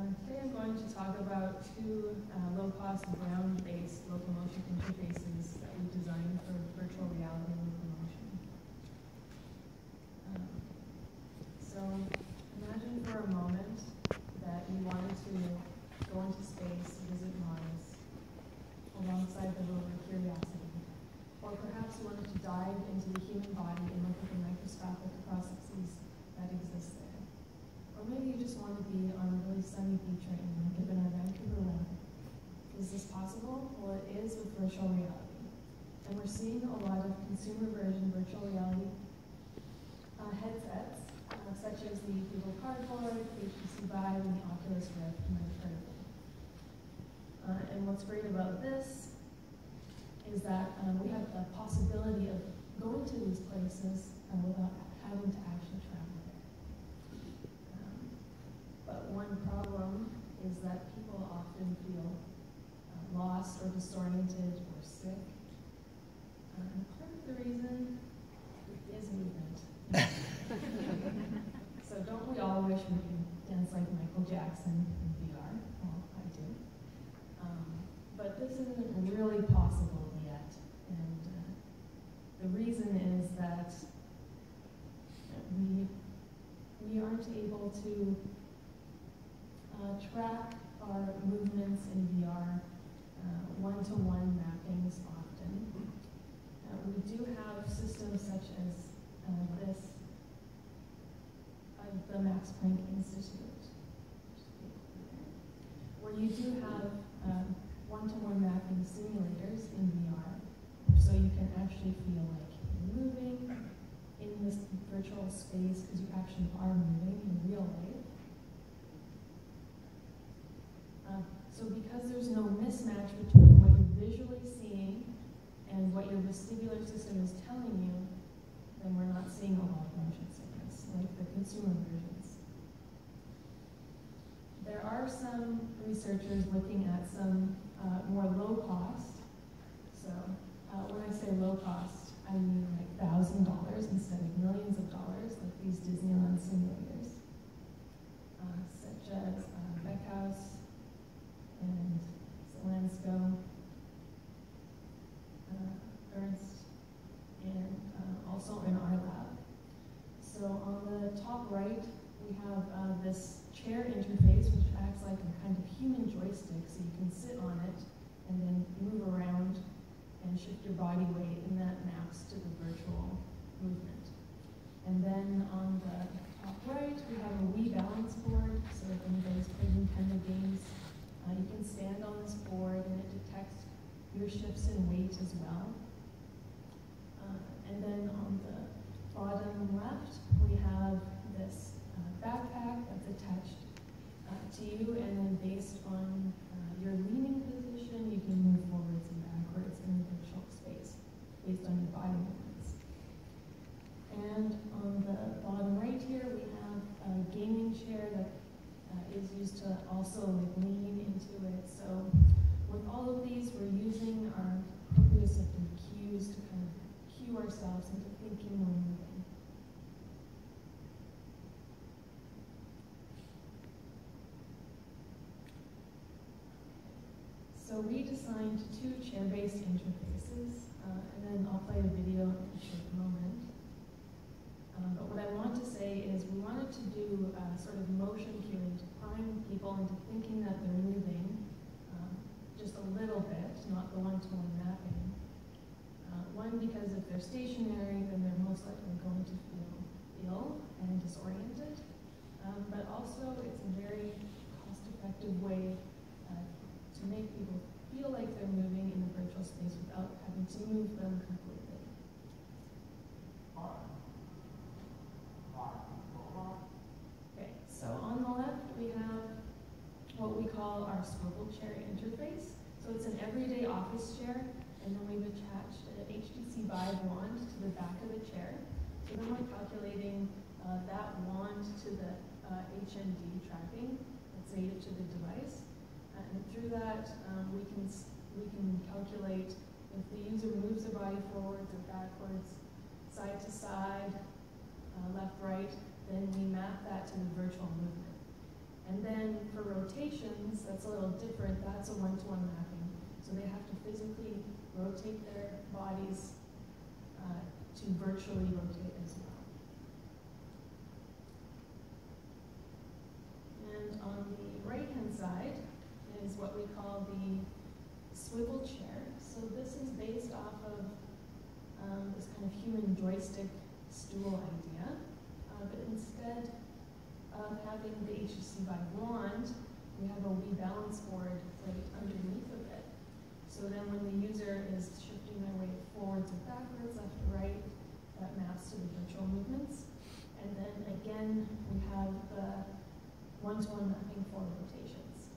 Today I'm going to talk about two low-cost ground-based locomotion interfaces that we designed for virtual reality locomotion. So imagine for a moment that you wanted to go into space, visit Mars, alongside the rover Curiosity. Or perhaps you wanted to dive into the human body and look at the microscopic processes that exist there. Or maybe you just want to be on a really sunny beach right now, given our Vancouver weather. Is this possible? Well, it is with virtual reality. And we're seeing a lot of consumer version virtual reality headsets, such as the Google Cardboard, HTC Vive, and the Oculus Rift, you might have heard of them. And what's great about this is that we have the possibility of going to these places without having to actually travel. But one problem is that people often feel lost or disoriented or sick. And part of the reason is movement. So don't we all wish we could dance like Michael Jackson in VR? Well, I do. But this isn't really possible yet. And the reason is that we aren't able to track our movements in VR, one-to-one mappings often. We do have systems such as this, the Max Planck Institute, where you do have one-to-one mapping simulators in VR, so you can actually feel like you're moving in this virtual space because you actually are moving in real life. So because there's no mismatch between what you're visually seeing and what your vestibular system is telling you, then we're not seeing a lot of motion sickness, like the consumer versions. There are some researchers looking at some more low cost. So when I say low cost, I mean like $1,000 instead of millions of dollars, like these Disneyland simulators, such as Beckhouse and Zelensko, Ernst, and also in our lab. So on the top right, we have this chair interface, which acts like a kind of human joystick, so you can sit on it and then move around and shift your body weight, and that maps to the virtual movement. And then on the top right, we have a Wii balance board, so if anybody's played Nintendo games, you can stand on this board and it detects your shifts in weight as well. And then on the bottom left, we have this backpack that's attached to you, and then based on your leaning position, you can move forwards and backwards in the virtual space based on your body movements. And on the bottom right here, we have a gaming chair that is used to also lean into it. So with all of these, we're using our proprioceptive cues to kind of cue ourselves into thinking or moving. So we designed two chair-based interfaces, and then I'll play a video in a short moment. But what I want to say is we wanted to do sort of motion cueing to prime people into thinking that they're moving just a little bit, not the one-to-one mapping. One, because if they're stationary, then they're most likely going to feel ill and disoriented. But also, it's a very cost-effective way to make people feel like they're moving in the virtual space without having to move them completely. Okay, so on the left we have what we call our swivel chair interface. So it's an everyday office chair, and then we've attached an HTC Vive wand to the back of the chair. So then we're calculating that wand to the HND tracking that's native to the device. And through that, we can calculate if the user moves their body forwards or backwards, side to side, left, right, then we map that to the virtual movement. And then for rotations, that's a little different. That's a one-to-one mapping. So they have to physically rotate their bodies to virtually rotate as well. And on the right-hand side is what we call the swivel chair. So this is based off of this kind of human joystick stool idea, but instead of having the HTC Vive wand, we have a Wii balance board right underneath of it. So then when the user is shifting their weight forwards or backwards, left or right, that maps to the virtual movements. And then again, we have the one-to-one mapping for rotations.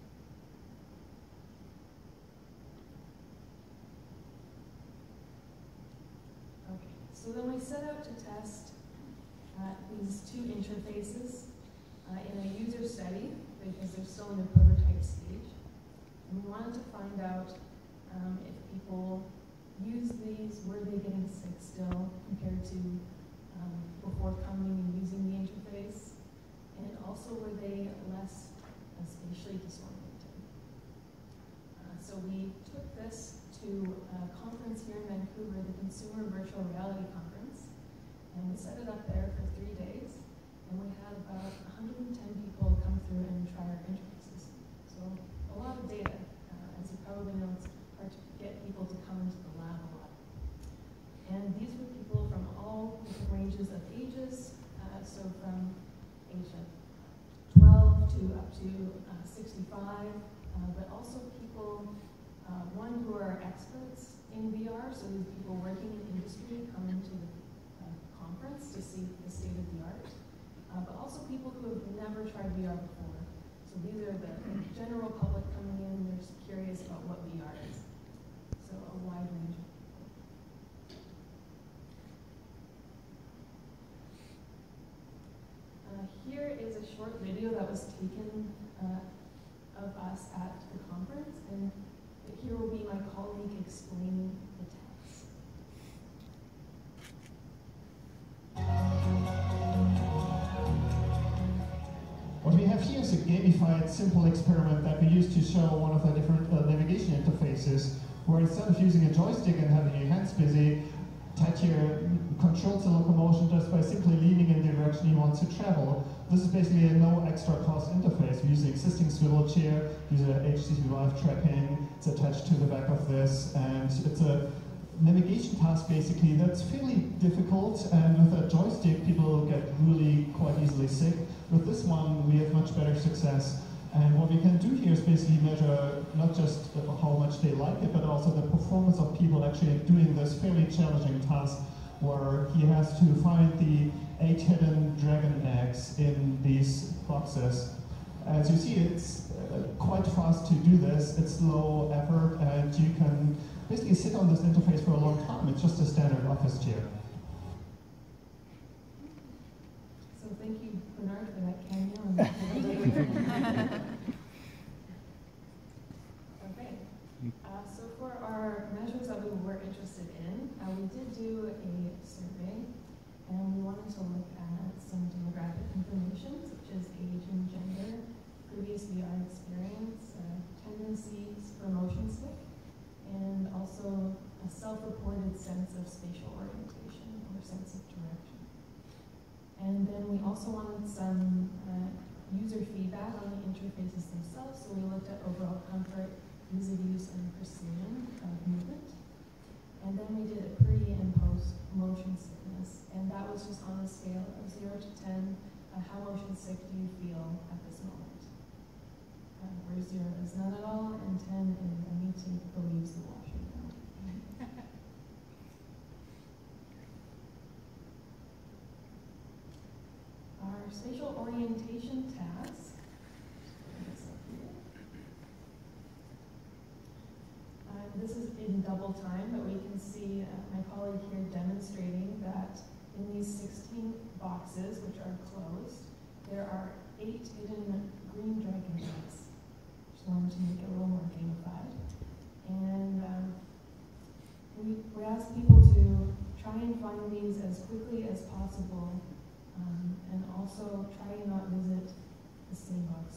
Okay, so then we set out to test these two interfaces in a user study, because they're still in the prototype stage. And we wanted to find out if people use these, were they getting sick still compared to before coming and using the interface, and also were they less spatially disoriented. So we took this to a conference here in Vancouver, the Consumer Virtual Reality Conference, and we set it up there for 3 days, and we had about 110 people come through and try our interfaces. So a lot of data. As you probably know, it's hard to get people to come into the lab a lot. And these were people from all different ranges of ages, so from age of 12 to up to 65, but also people, one who are experts in VR, so these people working in industry come into the conference to see the state of the art, but also people who have never tried VR before. So these are the general public coming in, they're just curious about what VR is. So a wide range of people. Here is a short video that was taken of us at the conference, and here will be my colleague explaining the text. What we have here is a gamified, simple experiment that we use to show one of the different navigation interfaces, where instead of using a joystick and having your hands busy, Tatyr controls the locomotion just by simply leaning in the direction he wants to travel. This is basically a no extra cost interface. We use the existing swivel chair, use a HTC Vive tracking, it's attached to the back of this, and it's a navigation task basically that's fairly difficult, and with a joystick people get really quite easily sick. With this one we have much better success, and what we can do here is basically measure not just how much they like it, but also the performance of people actually doing this fairly challenging task, where he has to find the 8 hidden dragon eggs in these boxes. As you see, it's quite fast to do this, it's low effort, and you can basically sit on this interface for a long time. It's just a standard office chair. So thank you, Bernard, for that cameo. Okay. So for our measures that we were interested in, we did do a survey, and we wanted to look at some demographic information, such as age and gender, previous VR experience, tendencies for motion sick, and also a self-reported sense of spatial orientation or sense of direction. And then we also wanted some user feedback on the interfaces themselves, so we looked at overall comfort, ease of use, and precision of movement. And then we did a pre and post motion sickness, and that was just on a scale of 0 to 10, how motion sick do you feel at this moment? Where 0 is none at all, and 10 is I need to go use the washroom now. Our spatial orientation task. This is in double time, but we can see my colleague here demonstrating that in these 16 boxes, which are closed, there are 8 hidden green dragon eggs. Just wanted to make it a little more gamified. And we asked people to try and find these as quickly as possible, and also try and not visit the same box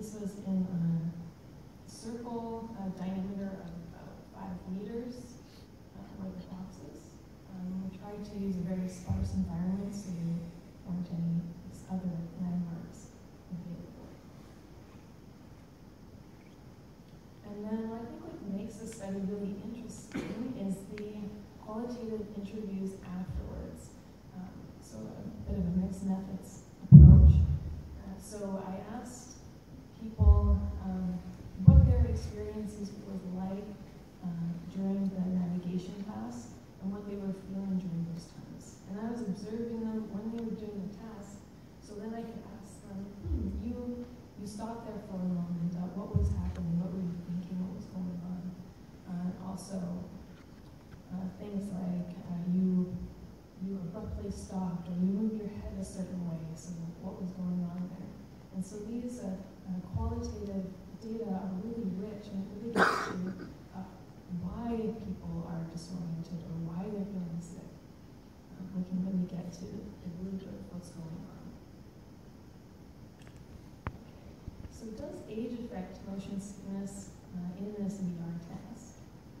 this was in a circle, a diameter of about 5 meters, were the boxes. We tried to use a very sparse environment, so there weren't any other landmarks available. And then I think what makes this study really interesting is the qualitative interviews afterwards. So a bit of a mixed methods approach. So I asked people what their experiences was like during the navigation task and what they were feeling during those times. And I was observing them when they were doing the task, so then I could ask them, you stopped there for a moment, what was happening, what were you thinking, what was going on? Also, things like you abruptly stopped, or you moved your head a certain way, so what was going on there? And so these qualitative data are really rich, and it really gets to why people are disoriented or why they're feeling sick. We can really get to the root of what's going on. Okay. So does age affect motion sickness in this VR task?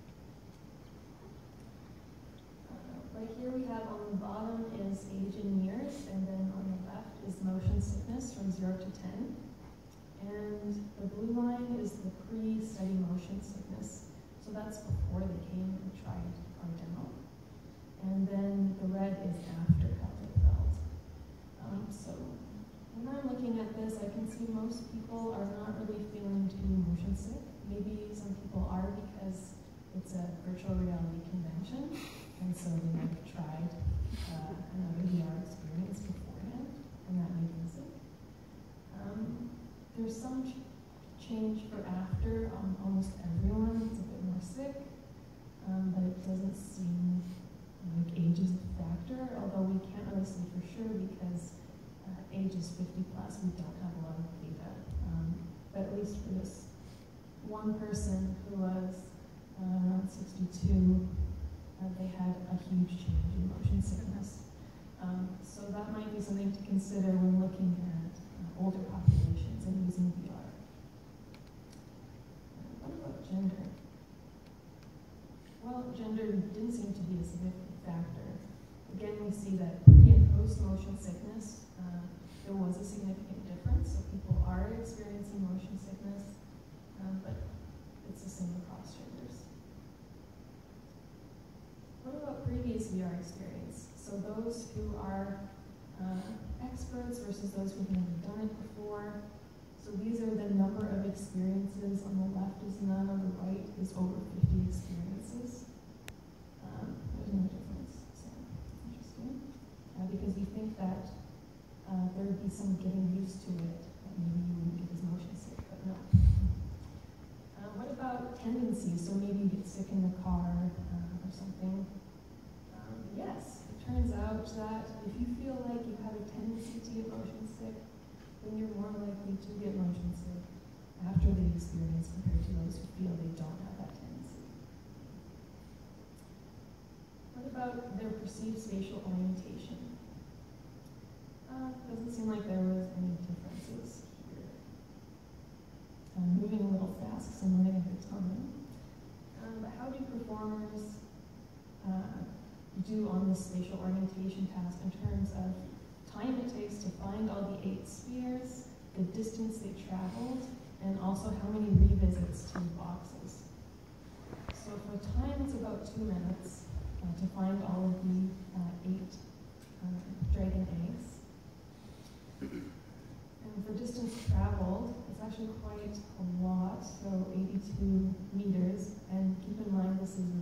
Right here we have on the bottom is age in years, and then on the left is motion sickness from 0 to 10. And the blue line is the pre-study motion sickness. So that's before they came and tried our demo. And then the red is after how they felt. So when I'm looking at this, I can see most people are not really feeling too motion sick. Maybe some people are because it's a virtual reality convention, and so they might have tried another VR experience beforehand, and that made them sick. There's some change for after on almost everyone. It's a bit more sick, but it doesn't seem like age is a factor, although we can't really say for sure because age is 50 plus, we don't have a lot of data. But at least for this one person who was around 62, they had a huge change in motion sickness. So that might be something to consider when looking at older populations and using VR. What about gender? Well, gender didn't seem to be a significant factor. Again, we see that pre- and post-motion sickness, there was a significant difference. So people are experiencing motion sickness, but it's the same across genders. What about previous VR experience? So those who are experts versus those who've never done it before. So these are the number of experiences. On the left is none, on the right is over 50 experiences. There's no difference, so it's interesting. Because you think that there would be some getting used to it, that maybe you wouldn't get as motion sick, but no. What about tendencies? So maybe you get sick in the car or something. Yes, it turns out that if you feel like you have a tendency to get motion sick, then you're more likely to get motion sick after the experience compared to those who feel they don't have that tendency. What about their perceived spatial orientation? Doesn't seem like there was any differences here. I'm moving a little fast because I'm running out of time. But how do performers do on this spatial orientation task in terms of time it takes to find all the 8 spheres, the distance they traveled, and also how many revisits to the boxes? So for time, it's about 2 minutes to find all of the 8 dragon eggs. And for distance traveled, it's actually quite a lot, so 82 meters. And keep in mind, this is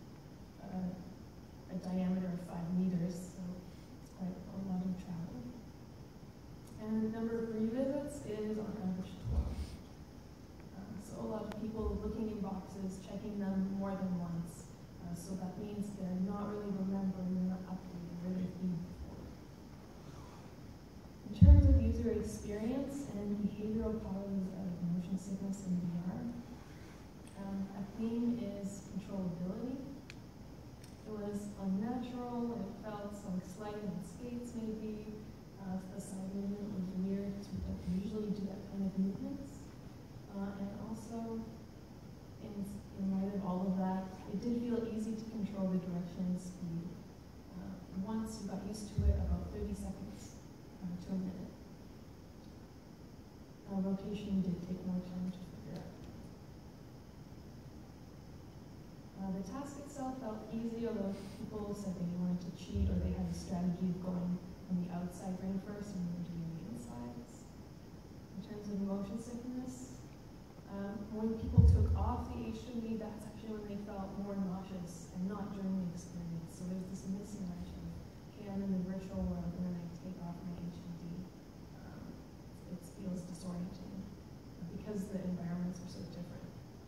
a diameter of 5 meters, so it's quite a lot of travel. And the number of revisits is on average 12. So a lot of people looking in boxes, checking them more than once. So that means they're not really remembering, they're not updating where they've been before. In terms of user experience and behavioral qualities of motion sickness in VR, a theme is controllability. It was unnatural, it felt like sliding on skates maybe. The side movement was weird because we don't usually do that kind of movements. to a minute. Rotation did take more time to figure out. The task itself felt easy, although people said they wanted to cheat or they had a strategy of going on the outside ring first and then doing the insides. In terms of motion sickness, when people took off the H2E, that's actually when they felt more nauseous and not during the experience. So there's this mismatch of, okay, I'm in the virtual world and then I take off my H2D. It feels disorienting because the environments are so different.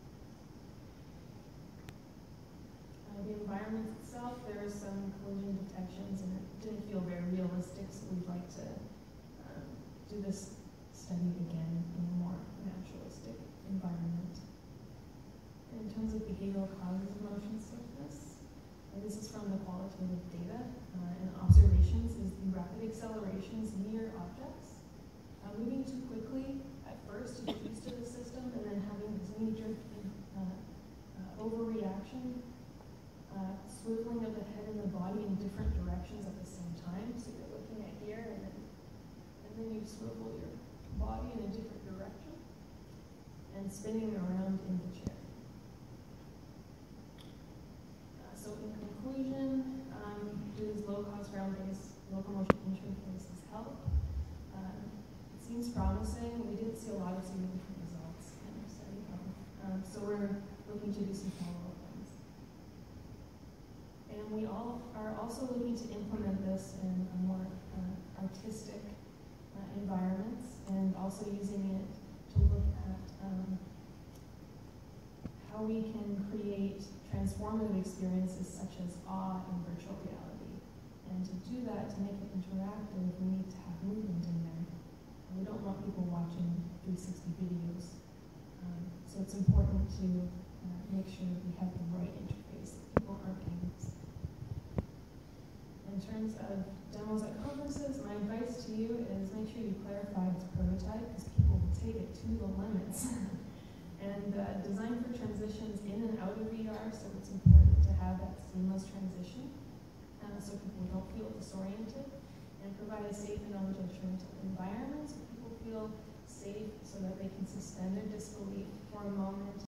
The environment itself, there are some collision detections and it didn't feel very realistic, so we'd like to do this study again in a more naturalistic environment. In terms of behavioral causes of motion sickness, and this is from the qualitative data and observations, is the rapid accelerations near objects, moving too quickly at first to get used to the system, and then having this knee-jerk overreaction, swiveling of the head and the body in different directions at the same time. So you're looking at here, and then you swivel your body in a different direction, and spinning around in the chair. So in conclusion, do these low-cost ground-based locomotion interfaces help? It seems promising. We didn't see a lot of significant results in our study, so we're looking to do some follow-up ones. And we all are also looking to implement this in a more artistic environments, and also using it to look at how we can create transformative experiences such as awe in virtual reality. And to do that, to make it interactive, we need to have movement in there. We don't want people watching 360 videos. So it's important to make sure that we have the right interface, that people aren't being missed. In terms of demos at conferences, my advice to you is make sure you clarify its prototype, because people will take it to the limits. And design for transitions in and out of VR, so it's important to have that seamless transition so people don't feel disoriented, and provide a safe and knowledge-assured environment so people feel safe so that they can suspend their disbelief for a moment